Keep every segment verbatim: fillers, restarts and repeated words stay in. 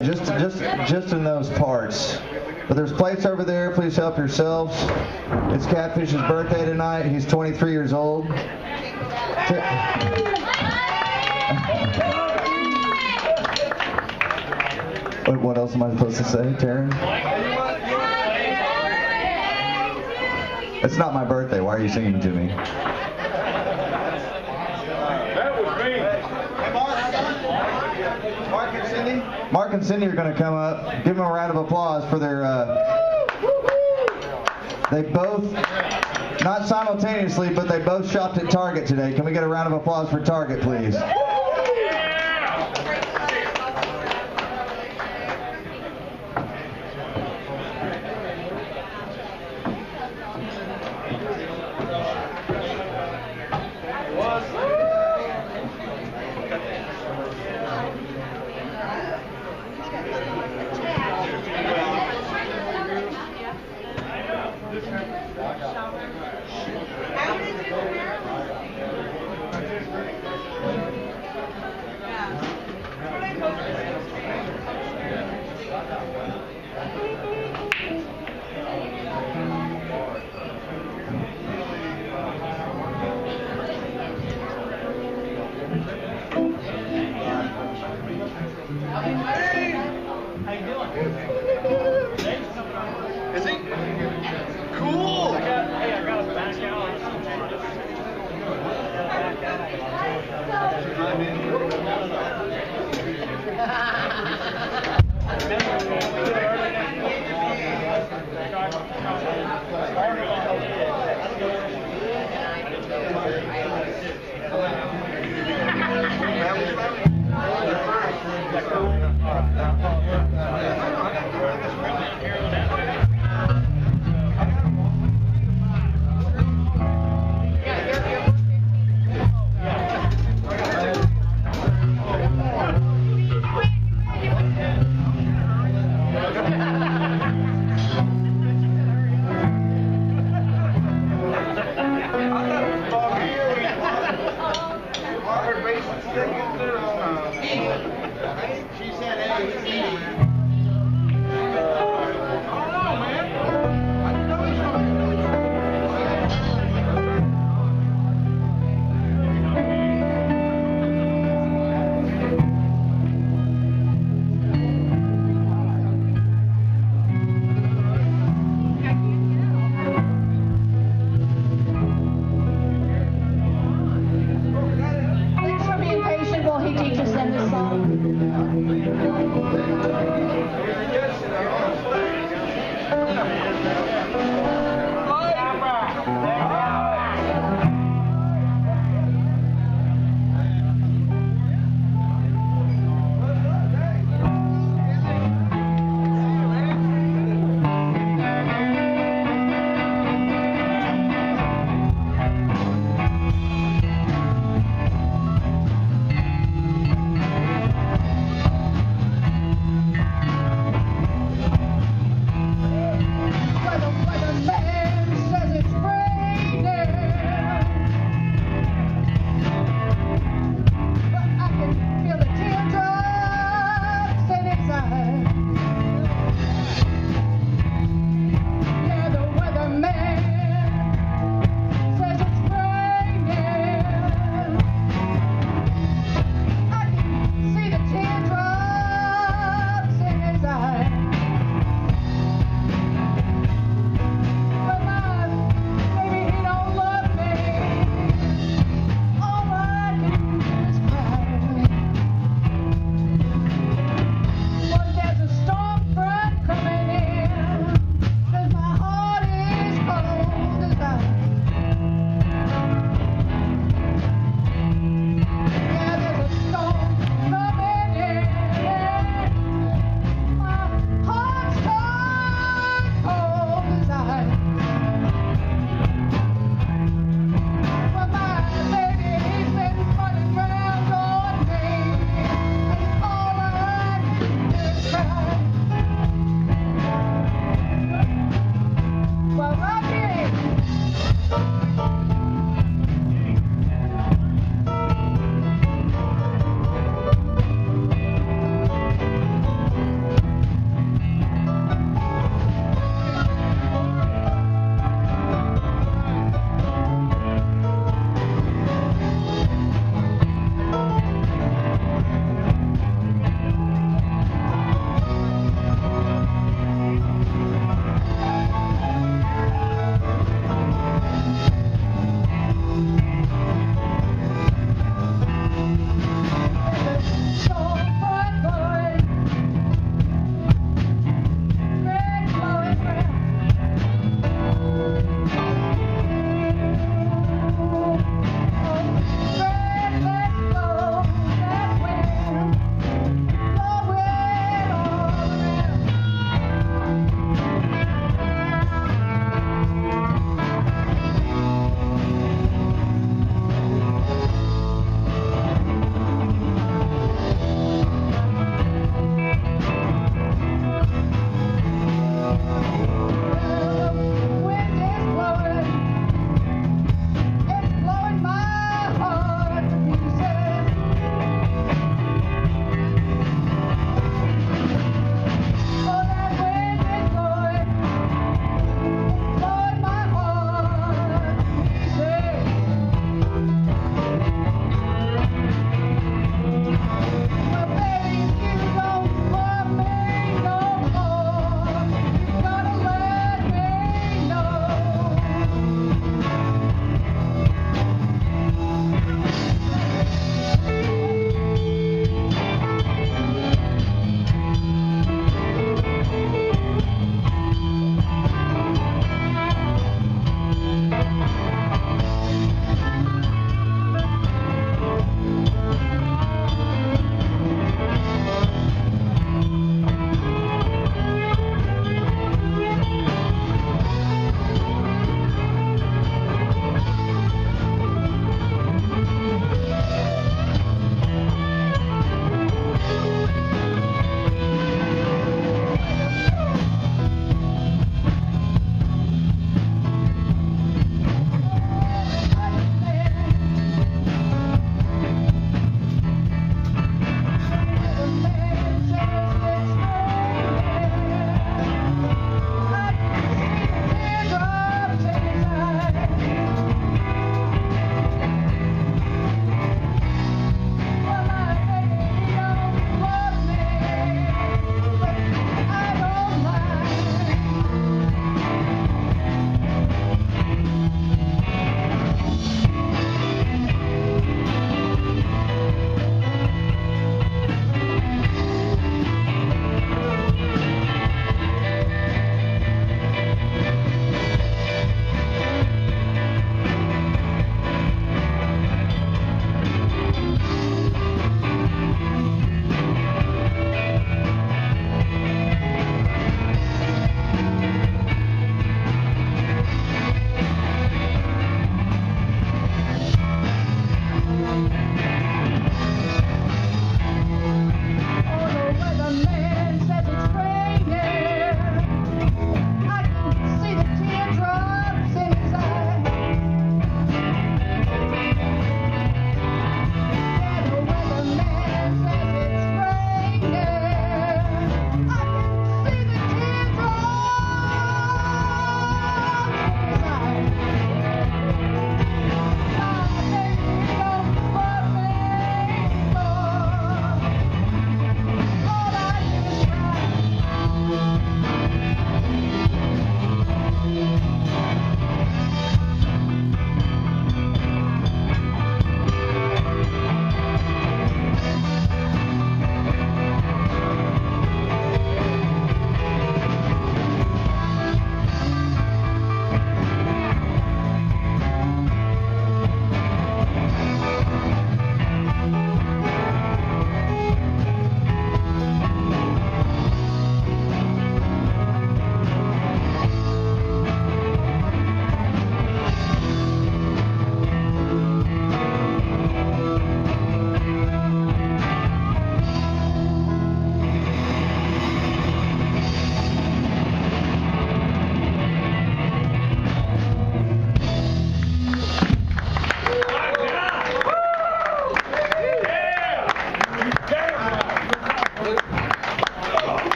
Just, just, just in those parts. But there's plates over there. Please help yourselves. It's Catfish's birthday tonight. He's twenty-three years old. Wait, what else am I supposed to say, Taryn? It's not my birthday. Why are you singing to me? That was me. Hey, Mark. Mark and Cindy. Mark and Cindy are going to come up. Give them a round of applause for their. Uh, they both, not simultaneously, but they both shopped at Target today. Can we get a round of applause for Target, please? Is he? Cool! I got, hey, I got a back out.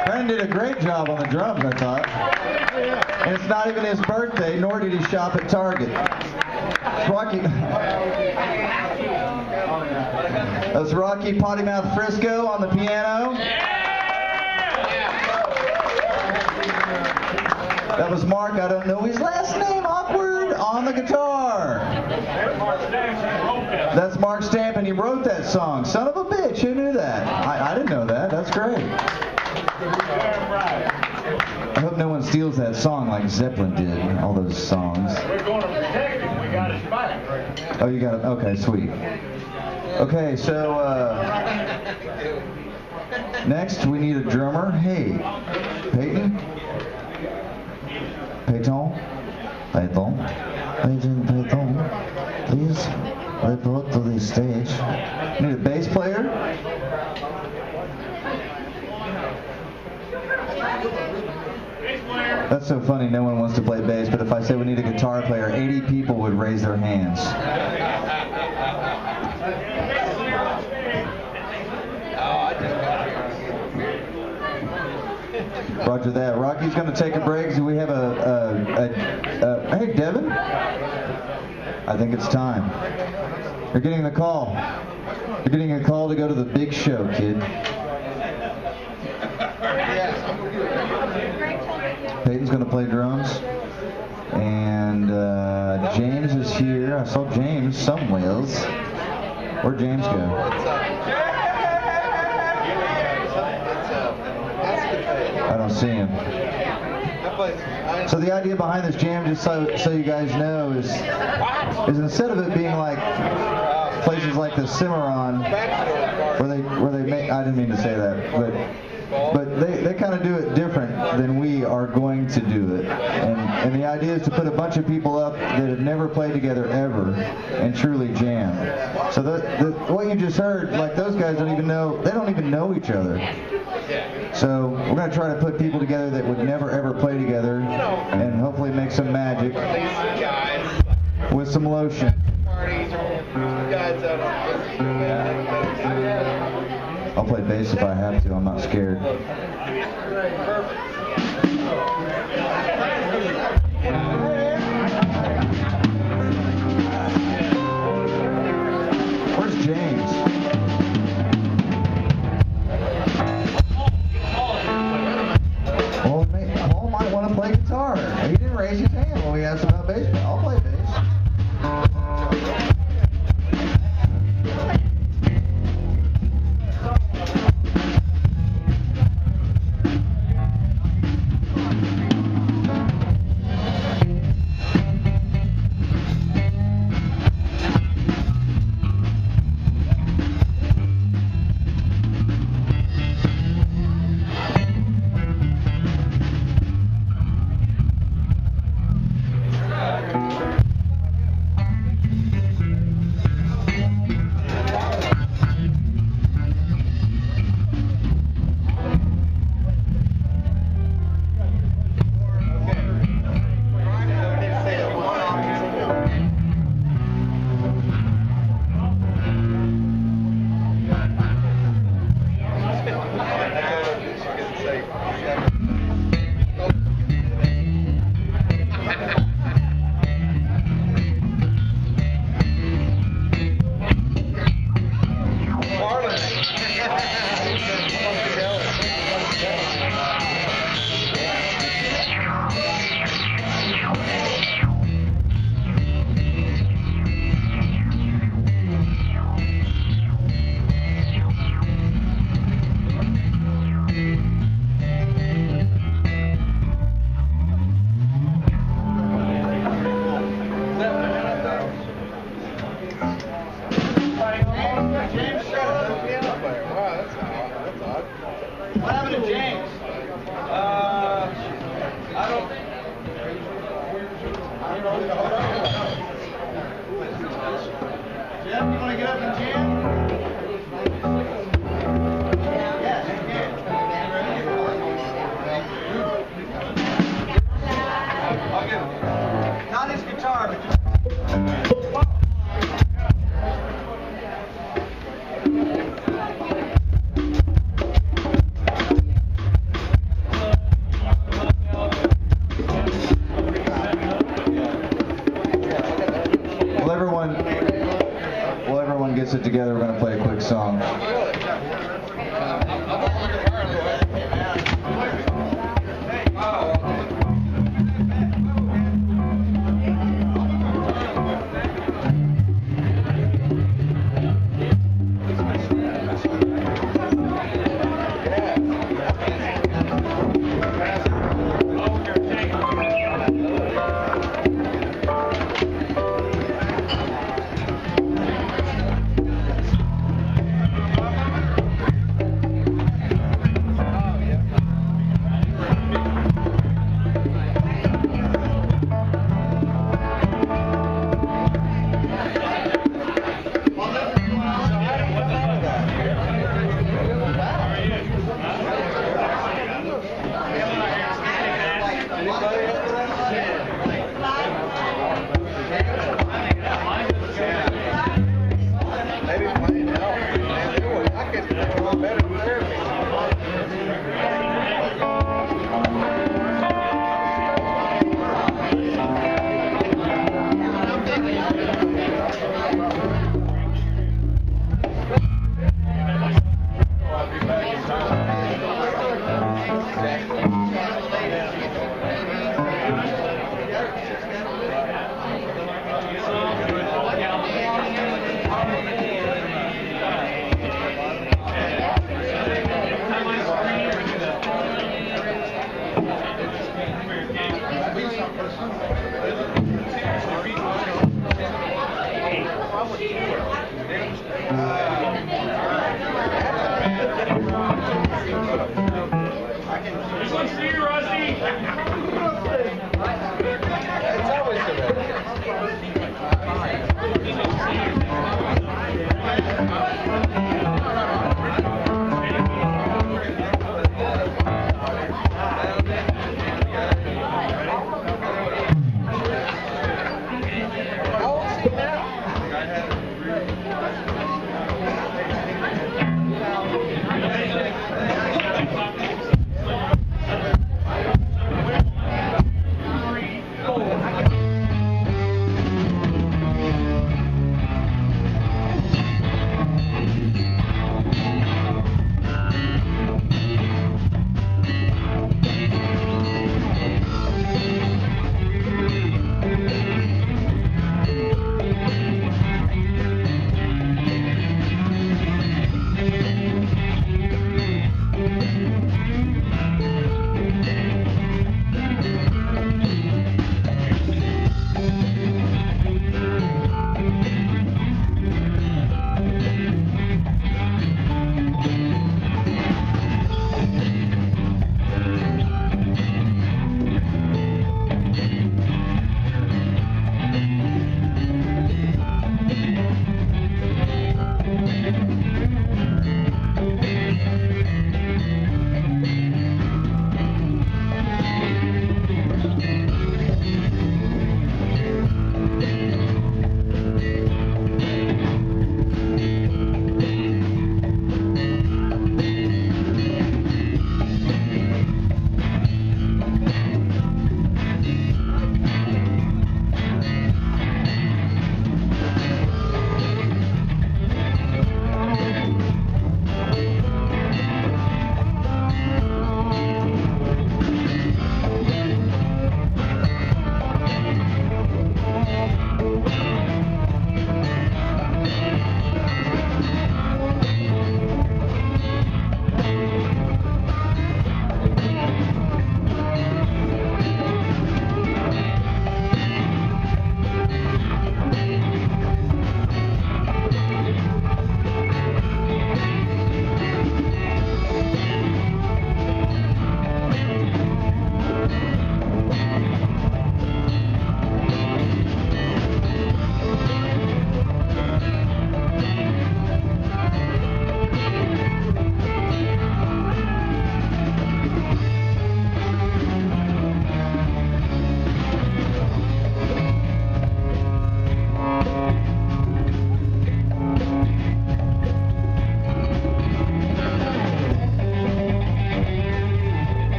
Brandon did a great job on the drums, I thought. And it's not even his birthday, nor did he shop at Target. Rocky. That's Rocky Potty Mouth Frisco on the piano. That was Mark, I don't know his last name, awkward, on the guitar. That's Mark Stamp, and he wrote that song. Son of a bitch, who knew that? I, I didn't know that, that's great. I hope no one steals that song like Zeppelin did, all those songs. We're going to protect him. We got his back. Oh, you got it? Okay, sweet. Okay, so, uh, next we need a drummer. Hey, Peyton? Peyton? Peyton? Peyton, Peyton, please report to the stage. Need a bass player? That's so funny, no one wants to play bass, but if I say we need a guitar player, eighty people would raise their hands. Roger that. Rocky's going to take a break. Do we have a, a, a, a... Hey, Devin? I think it's time. You're getting the call. You're getting a call to go to the big show, kid. Peyton's going to play drums. And uh, James is here. I saw James somewheres. Where'd James go? I don't see him. So the idea behind this jam, just so, so you guys know, is is instead of it being like places like the Cimarron, where they where they make, I didn't mean to say that, but but they, they kind of do it different than we are going to do it. And and the idea is to put a bunch of people up that have never played together ever and truly jam. So the, the what you just heard, like those guys don't even know, they don't even know each other. So we're going to try to put people together that would never ever play together and hopefully make some magic with some lotion. I'll play bass if I have to, I'm not scared. Where's James? Well, Paul might want to play guitar. He didn't raise his hand when we asked about bass. I'll play bass. sit together. We're going to play a quick song.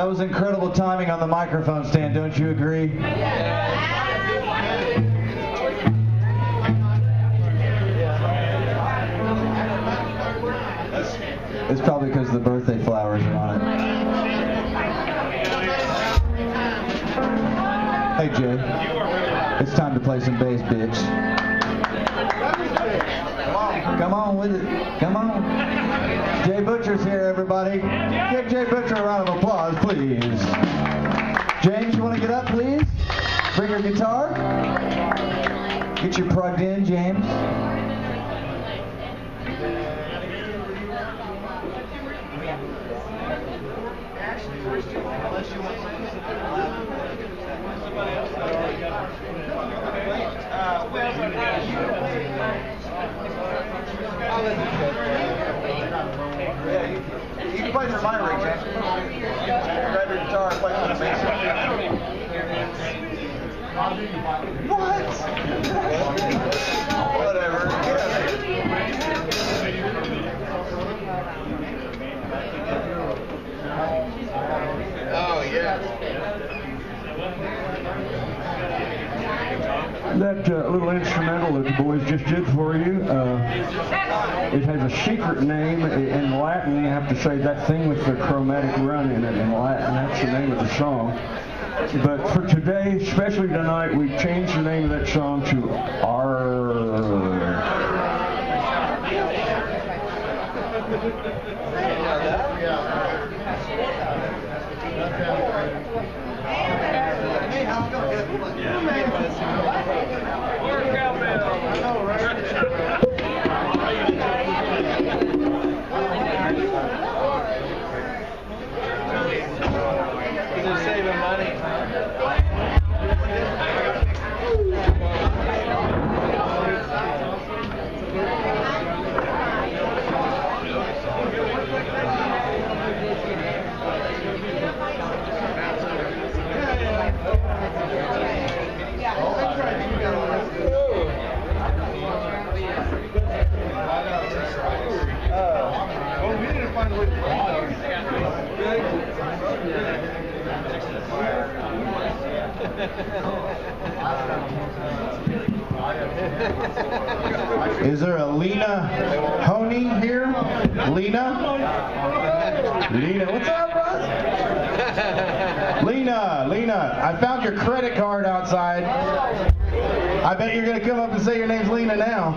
was incredible timing on the microphone stand, don't you agree? It's probably because the birthday flowers are on it. Hey Jay, it's time to play some bass, bitch. Come on with it. Come on. Jay Butcher's here, everybody. Give Jay Butcher a round of applause, please. James, you want to get up, please? Bring your guitar. Get you plugged in, James. Yeah, you, you can play for my ring, James. Grab your guitar and play for the bass. What? Whatever. Get up here. Oh, yeah. That uh, little instrumental that the boys just did for you, uh, it has a secret name. In Latin, you have to say that thing with the chromatic run in it in Latin. That's the name of the song. But for today, especially tonight, we changed the name of that song to R. They're saving money. Is there a Lena Honey here? Lena? Lena, what's up, bud? Lena, Lena, I found your credit card outside. I bet you're going to come up and say your name's Lena now.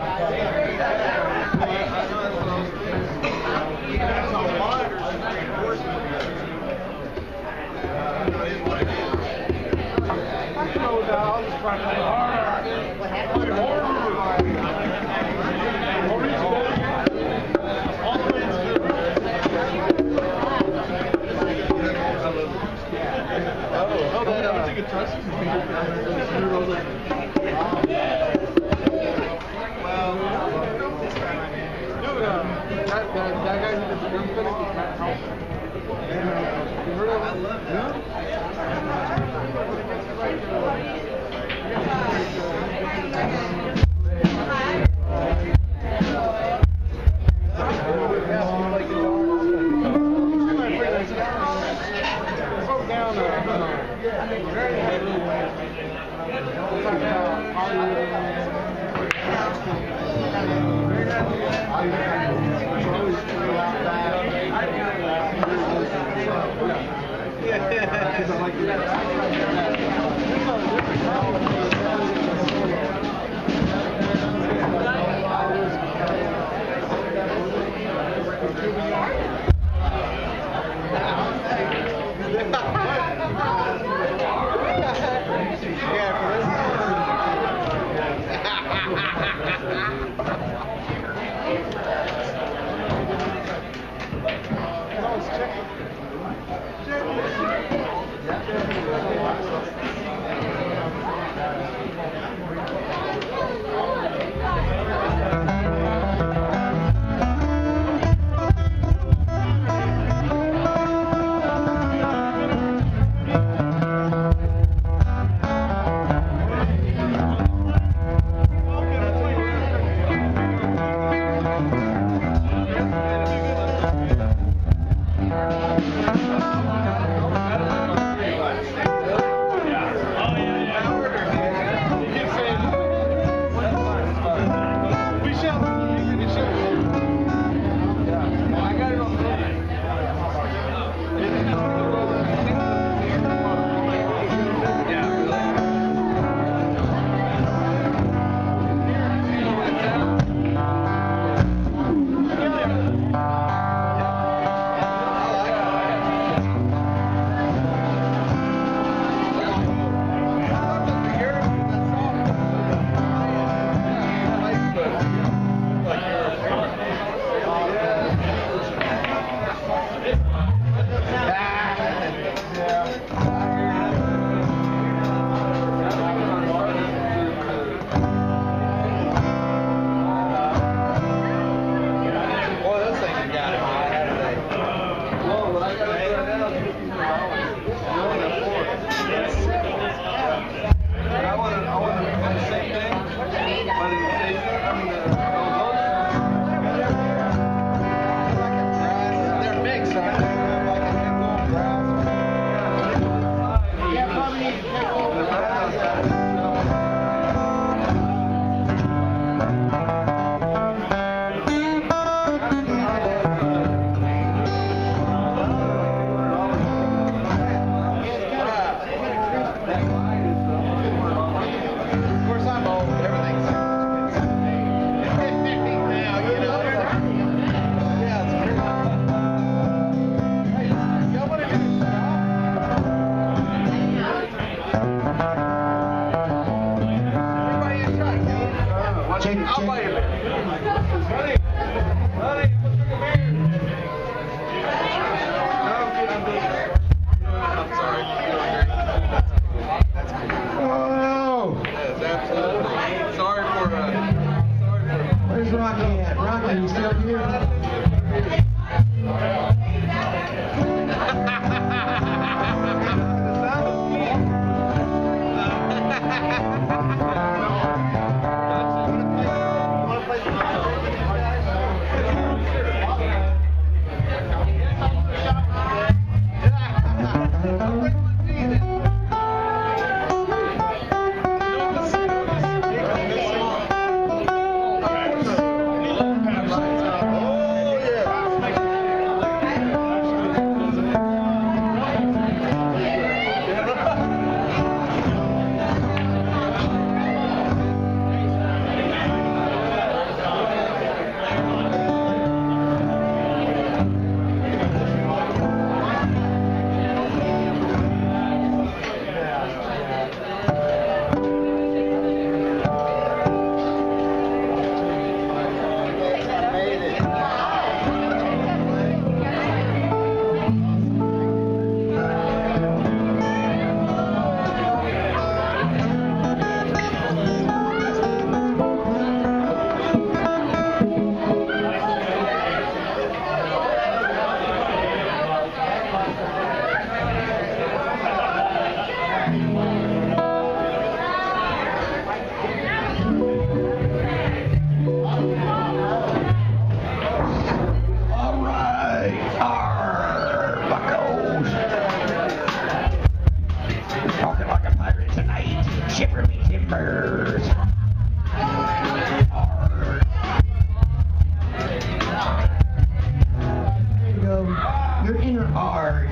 Arg.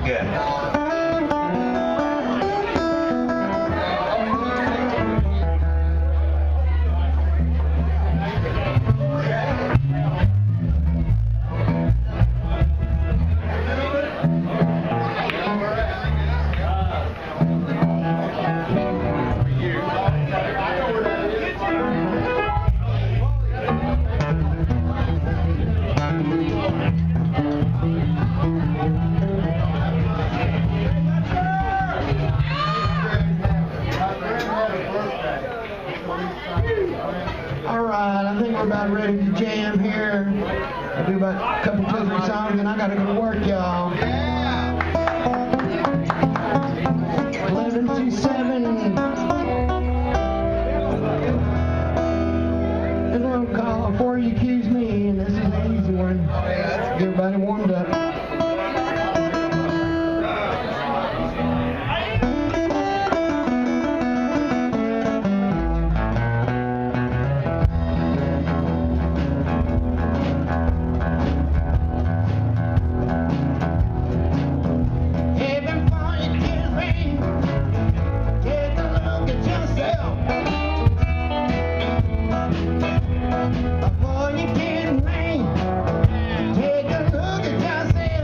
About ready to jam here. I'll do about a couple, two, three songs, and I gotta go to work, y'all. eleven to seven. This one called Before You Accuse Me, and this is an easy one. Get everybody warmed up. Before you kiss me, take a look at yourself.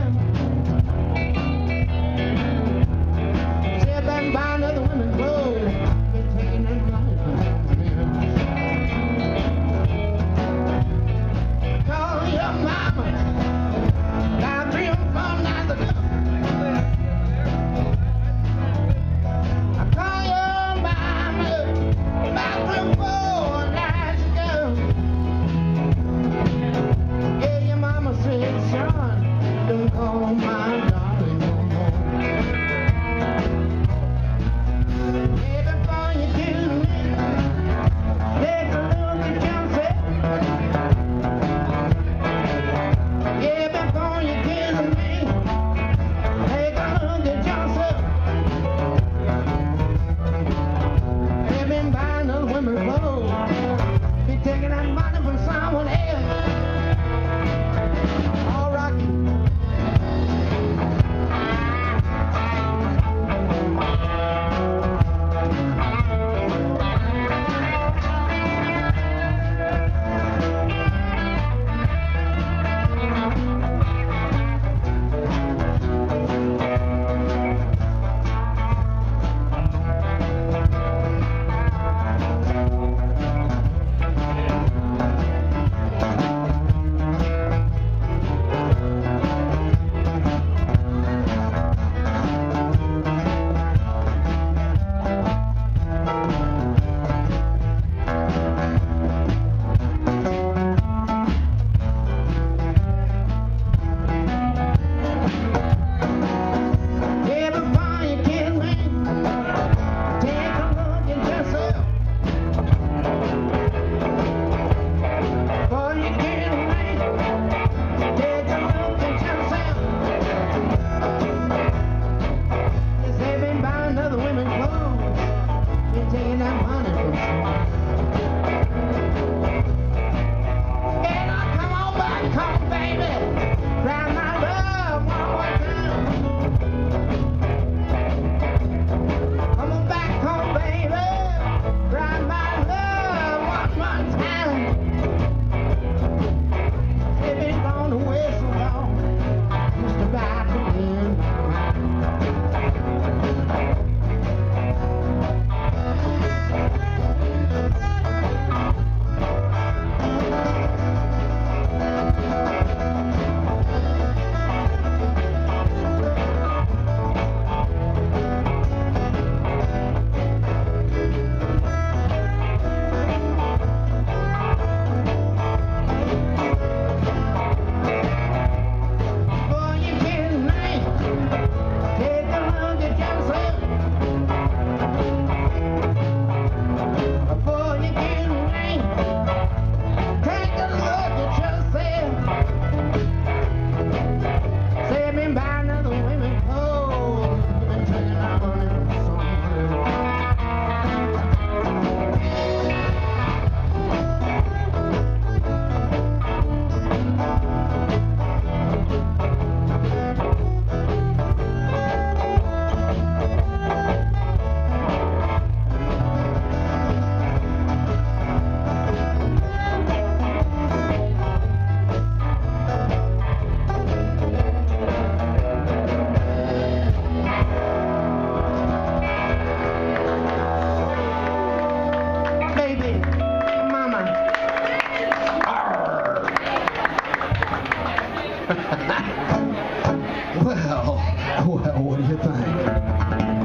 Well, well, what do you think?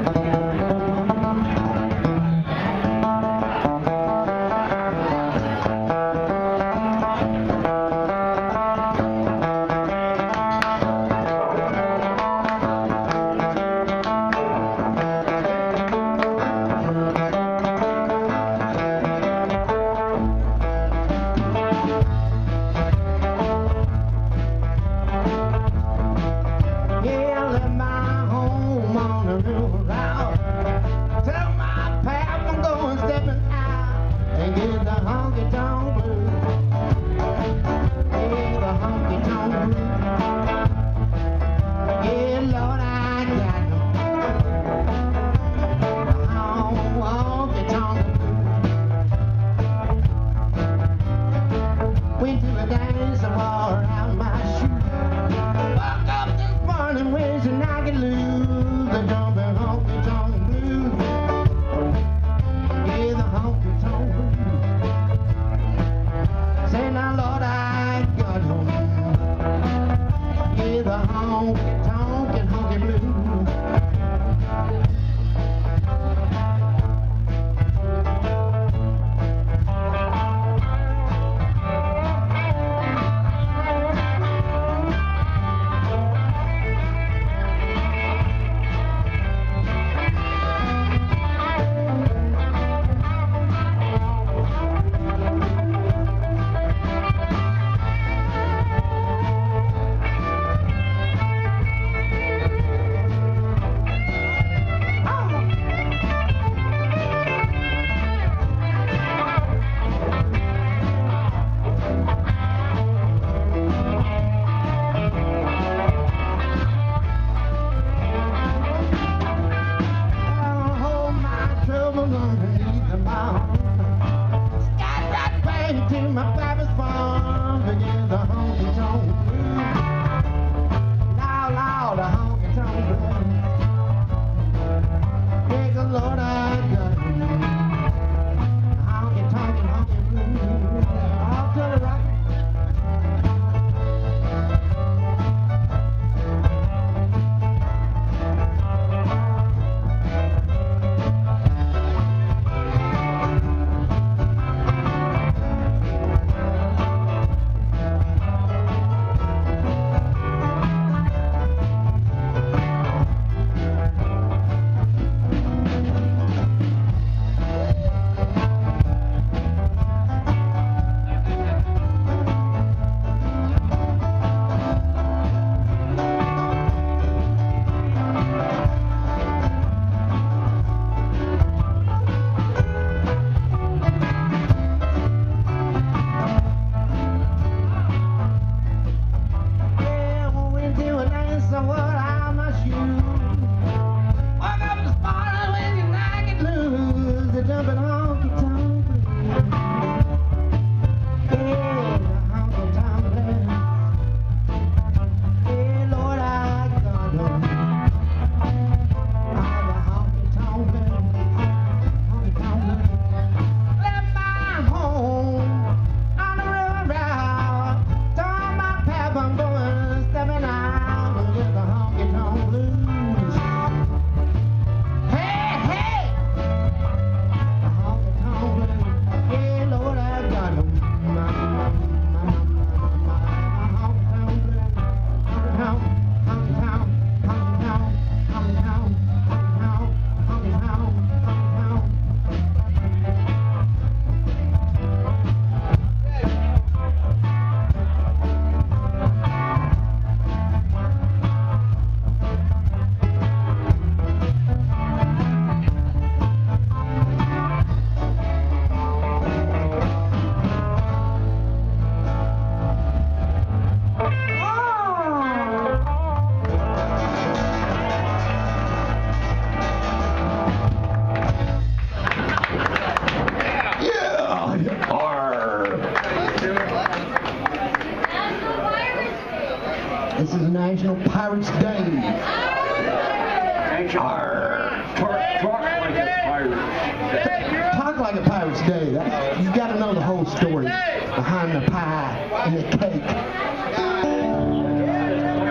National Pirates Day. Arr. Talk, talk like a pirate. Talk like a Pirate's Day. That, you got to know the whole story behind the pie and the cake.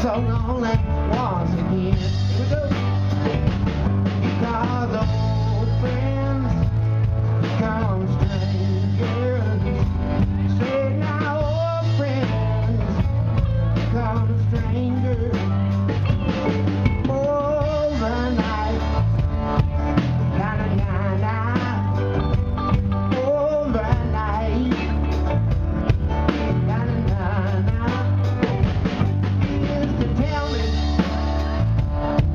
so lonely once again. Here we go. Because old friends become strangers. Say now old friends become strangers. Overnight, kinda kinda. Overnight, kinda kinda. Used to tell me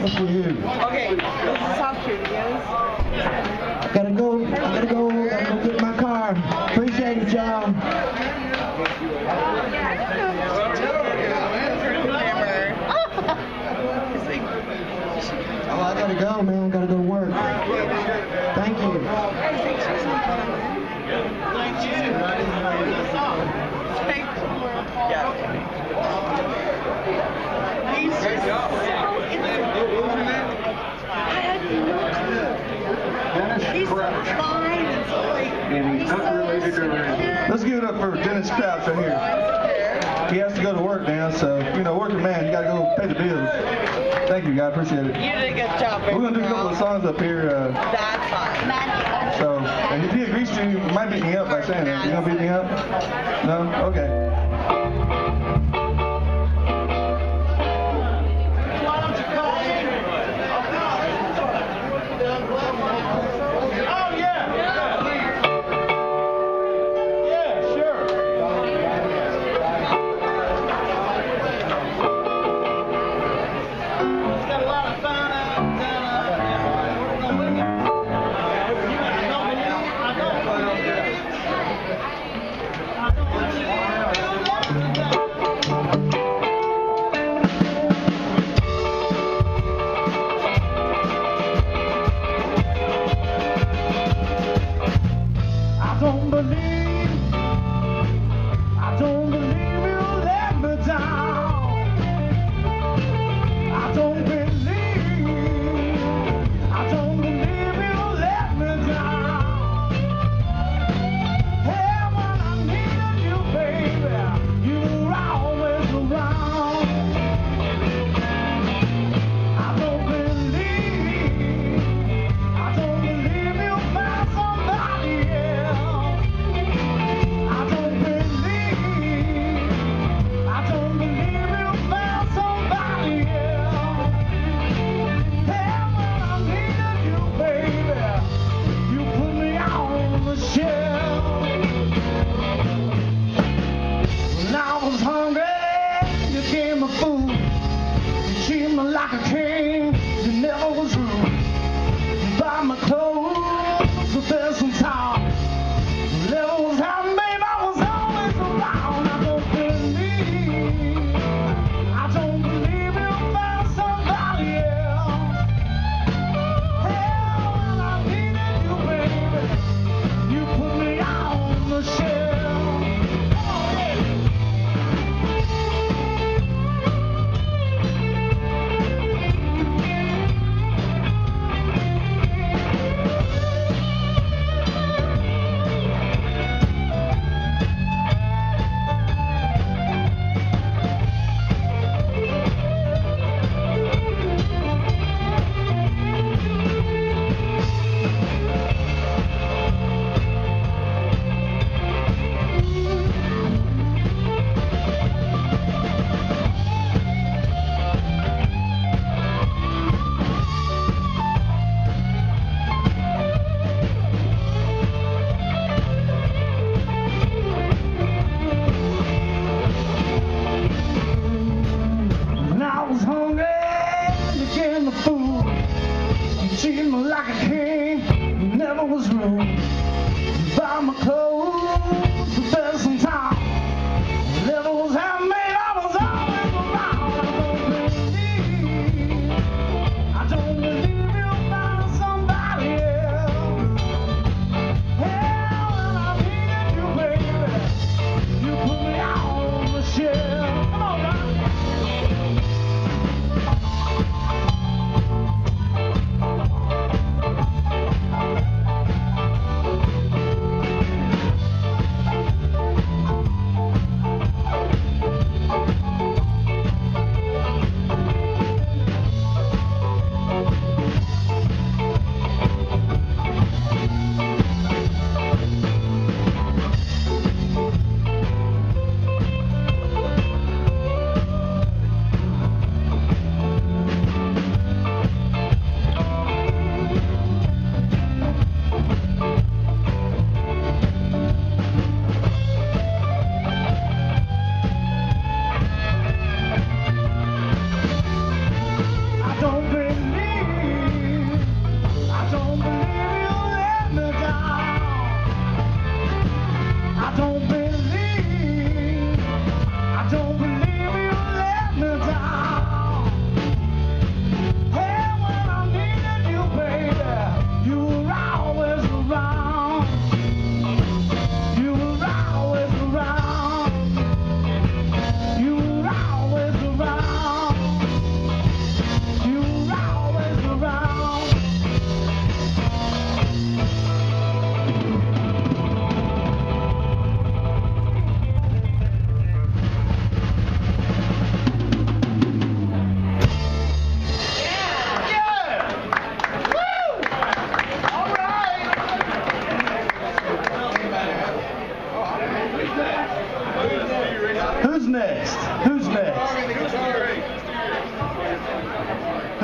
Good for you. Okay, this is how cute he is. Gotta go, I gotta go, gotta go get my car. Appreciate it, y'all. Oh, I gotta go, man. Gotta go to work. Thank you. Dennis Crouch. And he's not related to Randy. Let's give it up for Dennis Crouch right here. He has to go to work now, so, you know, working man, you got to go pay the bills. Thank you, guys. Appreciate it. You did a good job. We're going to do a couple of songs up here. Uh, That's fine. so, and if he agrees to, you might beat me up by saying that. You going to beat me up? No? Okay.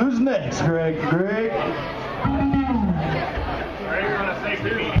Who's next, Greg? Greg? Greg's on a safety meeting.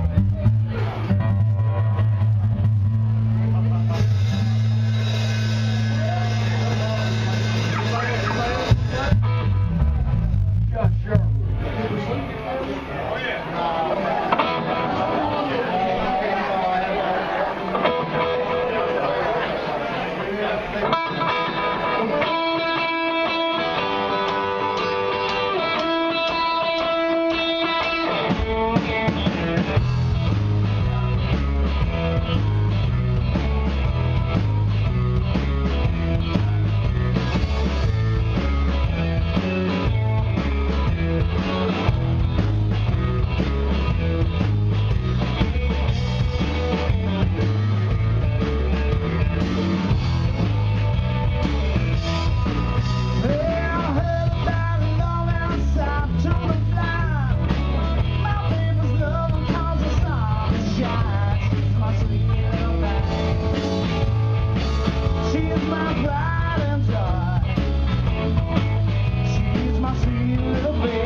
She's my pride and joy. She's my sweet little baby.